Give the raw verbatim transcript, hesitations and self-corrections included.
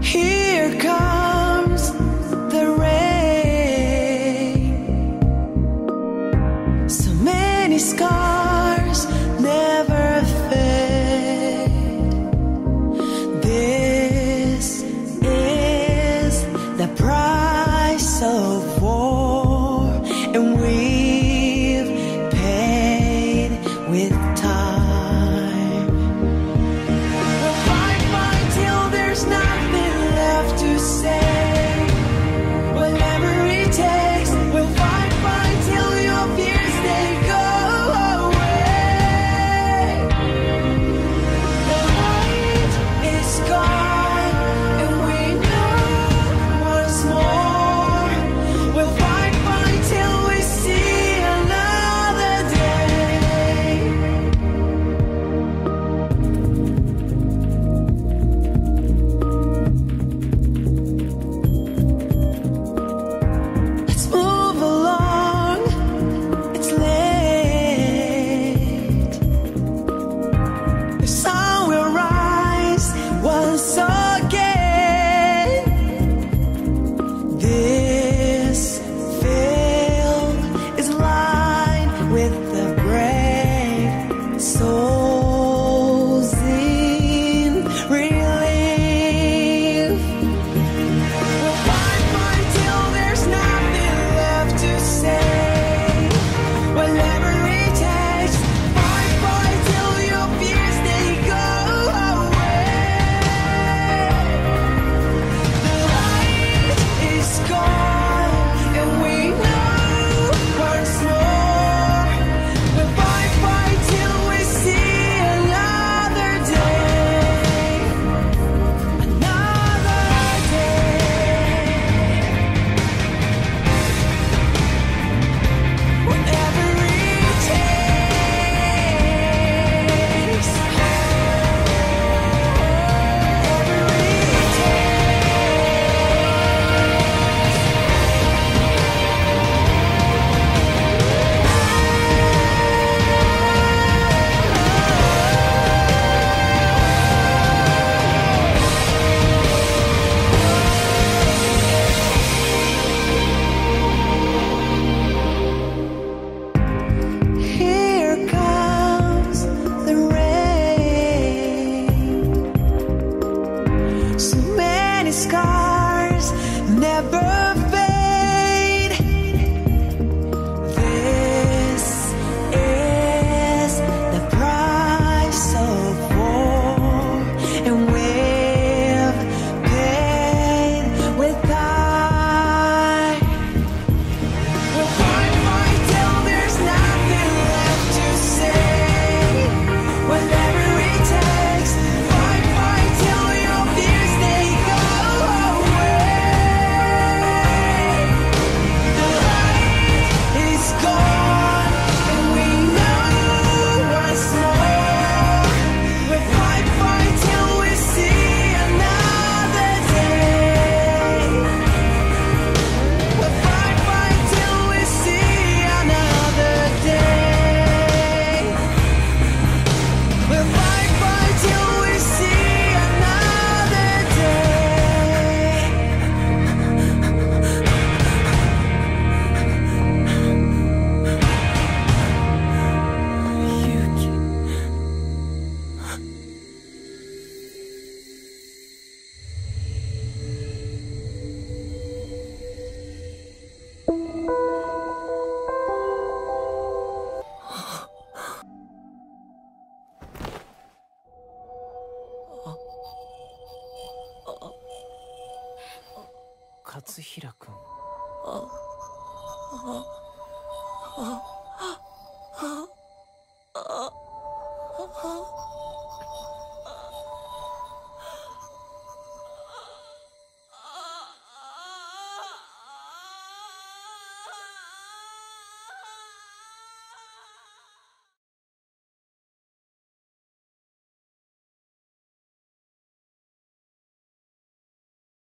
Here comes the rain. So many scars never fade. This is the price of war, and we've paid with time. We'll fight, fight till there's nothing left to say. Whatever it takes, we'll fight, fight till your fears they go away. The light is gone, and we know once more. We'll fight, fight till we see another day. Let's move along, it's late. The sun will rise once again. This field is lined with the brave souls in relief. We'll fight, fight till there's nothing left to say. Whatever it takes, fight, fight till your fears they go away. The light is gone, and we know once more. We'll fight, fight till we see another day. Another day. Whatever it takes. Whatever it Here comes the rain. So many scars never fade. This is the price of war, and we've paid with time. We'll fight, fight till there's nothing left to say. Whatever it takes, fight, fight till your fears they go away. The light is gone, and we know once more. We'll fight, fight till we see another day. We'll fight, fight till we see another day. We'll fight, fight till we see another day. Katsuhira-kun. あ